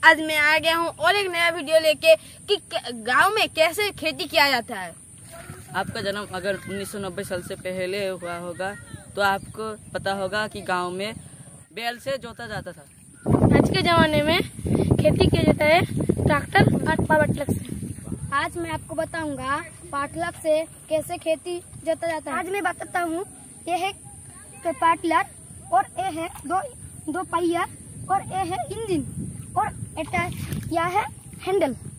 आज मैं आ गया हूँ और एक नया वीडियो लेके कि गांव में कैसे खेती किया जाता है। आपका जन्म अगर 1990 साल से पहले हुआ होगा तो आपको पता होगा कि गांव में बैल से जोता जाता था। आज के जमाने में खेती किया जाता है ट्रैक्टर और पावरटिलर से। आज मैं आपको बताऊंगा पावरटिलर से कैसे खेती जोता जाता है। आज मैं बताता हूँ, ये है पावरटिलर और ये है दो पहिया और ये है इंजन और यह है हैंडल।